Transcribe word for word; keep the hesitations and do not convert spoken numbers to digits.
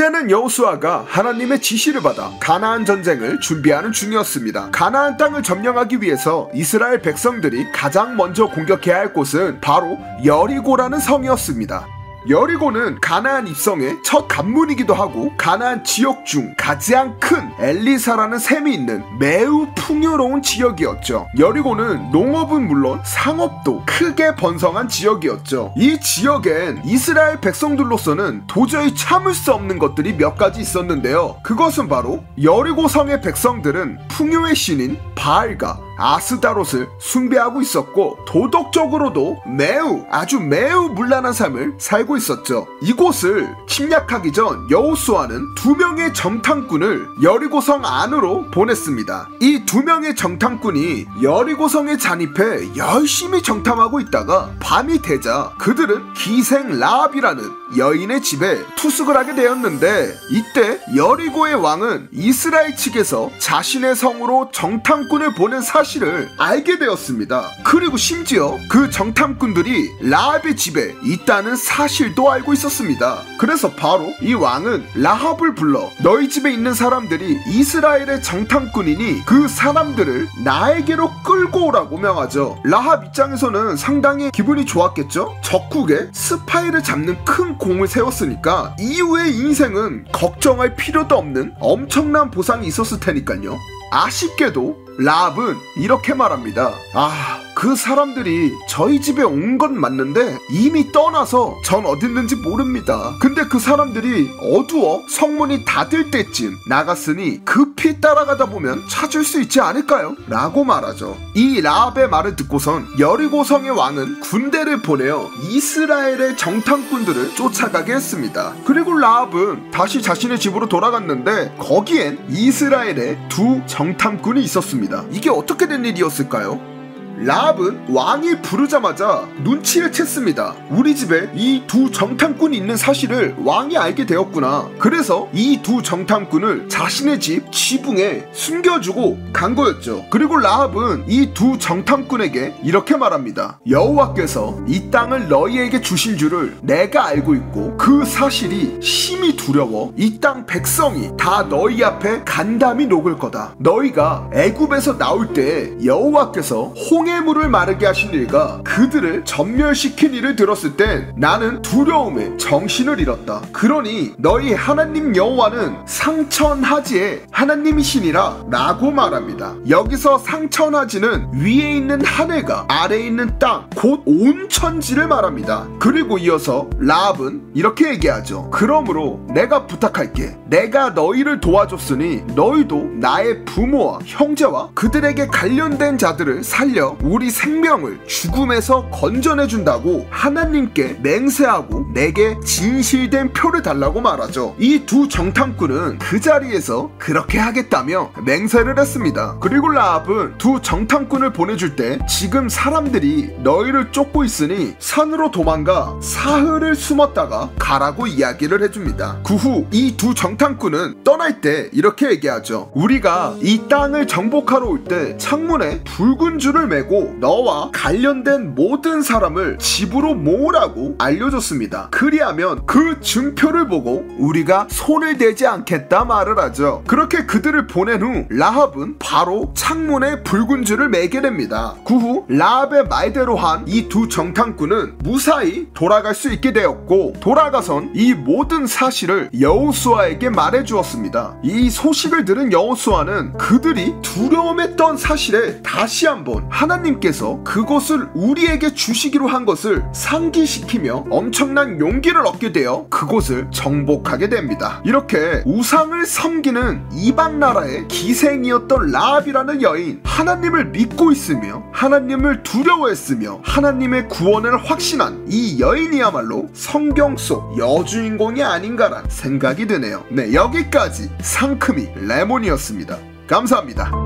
이제는 여호수아가 하나님의 지시를 받아 가나안 전쟁을 준비하는 중이었습니다. 가나안 땅을 점령하기 위해서 이스라엘 백성들이 가장 먼저 공격해야 할 곳은 바로 여리고라는 성이었습니다. 여리고는 가나안 입성의 첫 관문이기도 하고 가나안 지역 중 가장 큰 엘리사라는 샘이 있는 매우 풍요로운 지역이었죠. 여리고는 농업은 물론 상업도 크게 번성한 지역이었죠. 이 지역엔 이스라엘 백성들로서는 도저히 참을 수 없는 것들이 몇 가지 있었는데요. 그것은 바로 여리고 성의 백성들은 풍요의 신인 바알과 아스다롯을 숭배하고 있었고 도덕적으로도 매우 아주 매우 문란한 삶을 살고 있었죠. 이곳을 침략하기 전 여호수아는 두 명의 정탐꾼을 여리고성 안으로 보냈습니다. 이 두 명의 정탐꾼이 여리고성에 잔입해 열심히 정탐하고 있다가 밤이 되자 그들은 기생 라합이라는 여인의 집에 투숙을 하게 되었는데, 이때 여리고의 왕은 이스라엘 측에서 자신의 성으로 정탐꾼을 보낸 사실을 알게 되었습니다. 그리고 심지어 그 정탐꾼들이 라합의 집에 있다는 사실도 알고 있었습니다. 그래서 바로 이 왕은 라합을 불러 너희 집에 있는 사람들이 이스라엘의 정탐꾼이니 그 사람들을 나에게로 끌고 오라고 명하죠. 라합 입장에서는 상당히 기분이 좋았겠죠. 적국에 스파이를 잡는 큰 공을 세웠으니까 이후의 인생은 걱정할 필요도 없는 엄청난 보상이 있었을 테니까요. 아쉽게도 라합은 이렇게 말합니다. 아, 그 사람들이 저희 집에 온 건 맞는데 이미 떠나서 전 어딨는지 모릅니다. 근데 그 사람들이 어두워 성문이 닫을 때쯤 나갔으니 급히 따라가다 보면 찾을 수 있지 않을까요? 라고 말하죠. 이 라합의 말을 듣고선 여리고성의 왕은 군대를 보내어 이스라엘의 정탐꾼들을 쫓아가게 했습니다. 그리고 라합은 다시 자신의 집으로 돌아갔는데 거기엔 이스라엘의 두 정탐꾼이 있었습니다. 이게 어떻게 된 일이었을까요? 라합은 왕이 부르자마자 눈치를 챘습니다. 우리 집에 이 두 정탐꾼이 있는 사실을 왕이 알게 되었구나. 그래서 이 두 정탐꾼을 자신의 집 지붕에 숨겨주고 간 거였죠. 그리고 라합은 이 두 정탐꾼에게 이렇게 말합니다. 여호와께서 이 땅을 너희에게 주신 줄을 내가 알고 있고 그 사실이 심히 두려워 이 땅 백성이 다 너희 앞에 간담이 녹을 거다. 너희가 애굽에서 나올 때 여호와께서 홍 홍해물을 마르게 하신 일과 그들을 전멸시킨 일을 들었을 땐 나는 두려움에 정신을 잃었다. 그러니 너희 하나님 여호와는 상천하지의 하나님이시니라 라고 말합니다. 여기서 상천하지는 위에 있는 하늘과 아래에 있는 땅 곧 온 천지를 말합니다. 그리고 이어서 라합은 이렇게 얘기하죠. 그러므로 내가 부탁할게. 내가 너희를 도와줬으니 너희도 나의 부모와 형제와 그들에게 관련된 자들을 살려 우리 생명을 죽음에서 건져내준다고 하나님께 맹세하고 내게 진실된 표를 달라고 말하죠. 이 두 정탐꾼은 그 자리에서 그렇게 하겠다며 맹세를 했습니다. 그리고 라합은 두 정탐꾼을 보내줄 때 지금 사람들이 너희를 쫓고 있으니 산으로 도망가 사흘을 숨었다가 가라고 이야기를 해줍니다. 그 후 이 두 정탐꾼은 떠날 때 이렇게 얘기하죠. 우리가 이 땅을 정복하러 올 때 창문에 붉은 줄을 매고 너와 관련된 모든 사람을 집으로 모으라고 알려줬습니다. 그리하면 그 증표를 보고 우리가 손을 대지 않겠다 말을 하죠. 그렇게 그들을 보낸 후 라합은 바로 창문에 붉은 줄을 매게 됩니다. 그 후 라합의 말대로 한 이 두 정탐꾼은 무사히 돌아갈 수 있게 되었고 돌아가선 이 모든 사실을 여호수아에게 말해주었습니다. 이 소식을 들은 여호수아는 그들이 두려움했던 사실에 다시 한번 하나님께서 그것을 우리에게 주시기로 한 것을 상기시키며 엄청난 용기를 얻게 되어 그곳을 정복하게 됩니다. 이렇게 우상을 섬기는 이방 나라의 기생이었던 라합이라는 여인, 하나님을 믿고 있으며 하나님을 두려워했으며 하나님의 구원을 확신한 이 여인이야말로 성경 속 여주인공이 아닌가란 생각이 드네요. 네, 여기까지 상큼이 레몬이었습니다. 감사합니다.